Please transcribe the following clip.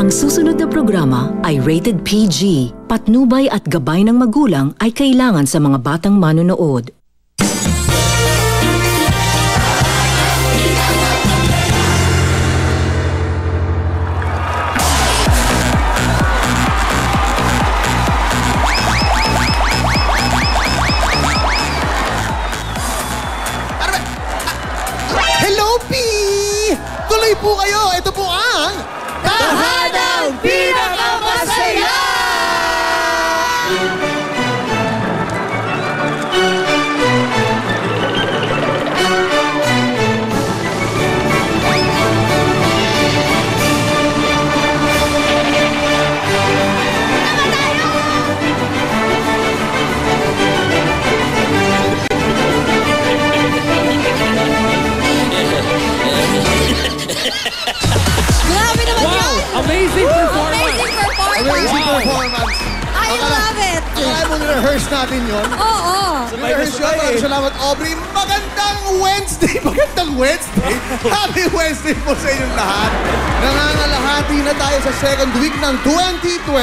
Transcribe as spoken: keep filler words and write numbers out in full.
Ang susunod na programa ay rated P G. Patnubay at gabay ng magulang ay kailangan sa mga batang manonood. Hello, P! Tuloy po kayo. Ito po ang Tahanang Pinakamasaya! Grabe naman Wow! yan! Amazing performance! Amazing performance! Amazing Wow. performance. I love it! Akala mo na-rehearse natin yun? Oo! Na-rehearse yun. Maraming salamat, Aubrey. Magandang Wednesday! Magandang Wednesday! Happy Wednesday po sa inyong lahat. Nangangalahati na tayo sa second week ng twenty twenty.